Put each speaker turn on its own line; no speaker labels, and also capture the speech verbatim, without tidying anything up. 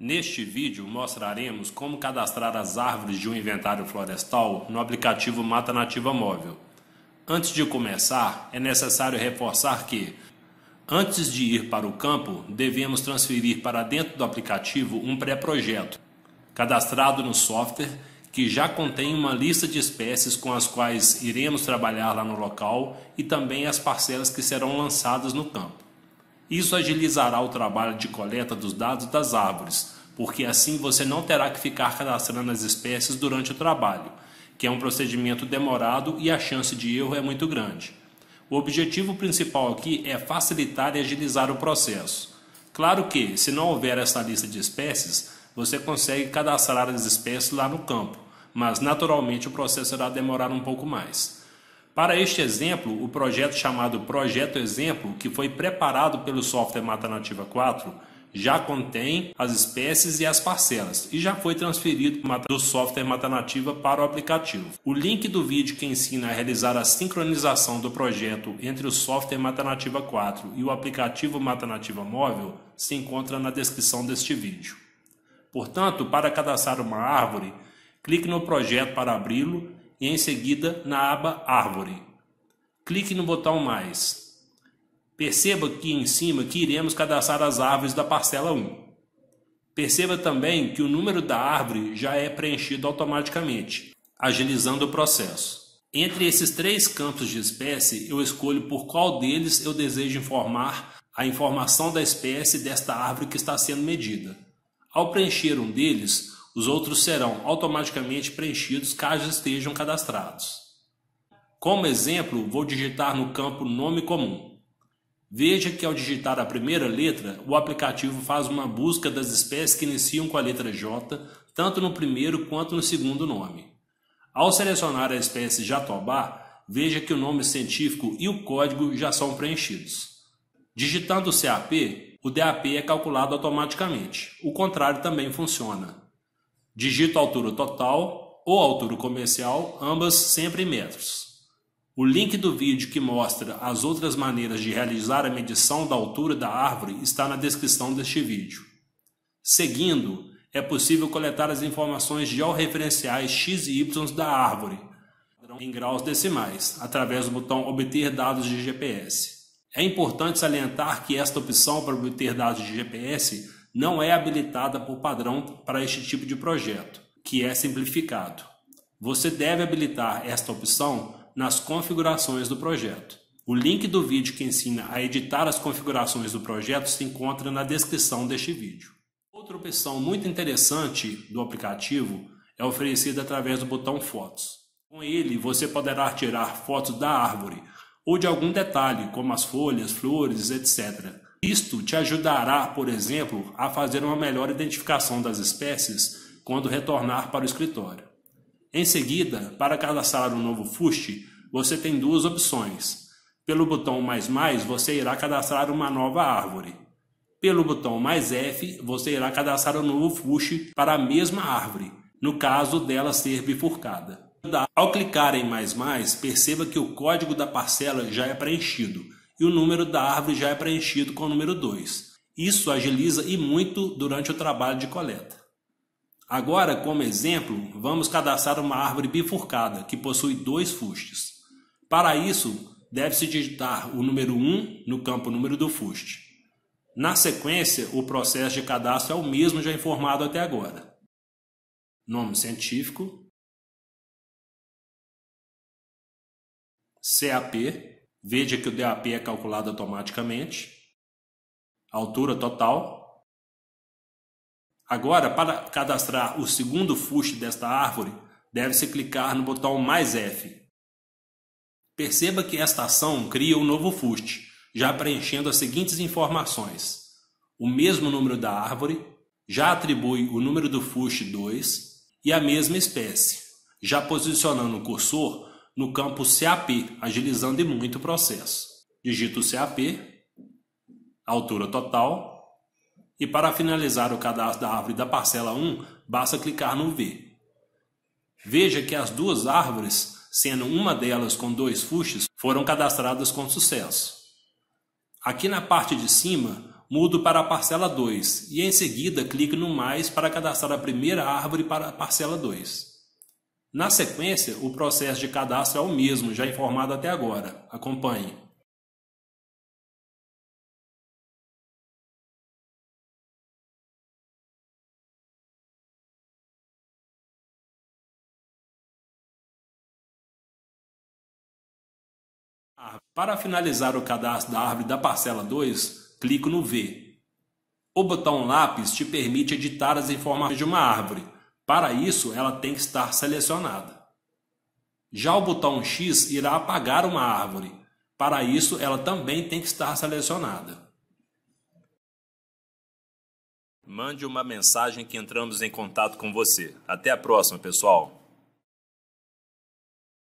Neste vídeo mostraremos como cadastrar as árvores de um inventário florestal no aplicativo Mata Nativa Móvel. Antes de começar, é necessário reforçar que, antes de ir para o campo, devemos transferir para dentro do aplicativo um pré-projeto, cadastrado no software, que já contém uma lista de espécies com as quais iremos trabalhar lá no local e também as parcelas que serão lançadas no campo. Isso agilizará o trabalho de coleta dos dados das árvores, porque assim você não terá que ficar cadastrando as espécies durante o trabalho, que é um procedimento demorado e a chance de erro é muito grande. O objetivo principal aqui é facilitar e agilizar o processo. Claro que, se não houver essa lista de espécies, você consegue cadastrar as espécies lá no campo, mas naturalmente o processo irá demorar um pouco mais. Para este exemplo, o projeto chamado Projeto Exemplo, que foi preparado pelo software Mata Nativa quatro, já contém as espécies e as parcelas e já foi transferido do software Mata Nativa para o aplicativo. O link do vídeo que ensina a realizar a sincronização do projeto entre o software Mata Nativa quatro e o aplicativo Mata Nativa Móvel se encontra na descrição deste vídeo. Portanto, para cadastrar uma árvore, clique no projeto para abri-lo e em seguida na aba Árvore. Clique no botão Mais. Perceba aqui em cima que iremos cadastrar as árvores da parcela um. Perceba também que o número da árvore já é preenchido automaticamente, agilizando o processo. Entre esses três campos de espécie, eu escolho por qual deles eu desejo informar a informação da espécie desta árvore que está sendo medida. Ao preencher um deles, os outros serão automaticamente preenchidos caso estejam cadastrados. Como exemplo, vou digitar no campo Nome Comum. Veja que ao digitar a primeira letra, o aplicativo faz uma busca das espécies que iniciam com a letra J, tanto no primeiro quanto no segundo nome. Ao selecionar a espécie Jatobá, veja que o nome científico e o código já são preenchidos. Digitando o C A P, o D A P é calculado automaticamente. O contrário também funciona. Digito a altura total ou altura comercial, ambas sempre em metros. O link do vídeo que mostra as outras maneiras de realizar a medição da altura da árvore está na descrição deste vídeo. Seguindo, é possível coletar as informações georreferenciais X e Y da árvore, em graus decimais, através do botão Obter dados de G P S. É importante salientar que esta opção para obter dados de G P S não é habilitada por padrão para este tipo de projeto, que é simplificado. Você deve habilitar esta opção nas configurações do projeto. O link do vídeo que ensina a editar as configurações do projeto se encontra na descrição deste vídeo. Outra opção muito interessante do aplicativo é oferecida através do botão Fotos. Com ele, você poderá tirar fotos da árvore ou de algum detalhe, como as folhas, flores, etcétera. Isto te ajudará, por exemplo, a fazer uma melhor identificação das espécies quando retornar para o escritório. Em seguida, para cadastrar um novo fuste, você tem duas opções. Pelo botão mais mais, você irá cadastrar uma nova árvore. Pelo botão mais F, você irá cadastrar um novo fuste para a mesma árvore, no caso dela ser bifurcada. Ao clicar em mais mais, perceba que o código da parcela já é preenchido e o número da árvore já é preenchido com o número dois. Isso agiliza e muito durante o trabalho de coleta. Agora, como exemplo, vamos cadastrar uma árvore bifurcada, que possui dois fustes. Para isso, deve-se digitar o número um no campo número do fuste. Na sequência, o processo de cadastro é o mesmo já informado até agora. Nome científico, C A P, veja que o D A P é calculado automaticamente, altura total. Agora, para cadastrar o segundo fuste desta árvore, deve-se clicar no botão mais F. Perceba que esta ação cria um novo fuste, já preenchendo as seguintes informações. O mesmo número da árvore, já atribui o número do fuste dois e a mesma espécie, já posicionando o cursor no campo C A P, agilizando e muito o processo. Digito o C A P, altura total. E para finalizar o cadastro da árvore da parcela um, basta clicar no V. Veja que as duas árvores, sendo uma delas com dois fustes, foram cadastradas com sucesso. Aqui na parte de cima, mudo para a parcela dois e em seguida clico no mais para cadastrar a primeira árvore para a parcela dois. Na sequência, o processo de cadastro é o mesmo, já informado até agora. Acompanhe. Para finalizar o cadastro da árvore da parcela dois, clico no V. O botão lápis te permite editar as informações de uma árvore. Para isso, ela tem que estar selecionada. Já o botão X irá apagar uma árvore. Para isso, ela também tem que estar selecionada. Mande uma mensagem que entramos em contato com você. Até a próxima, pessoal!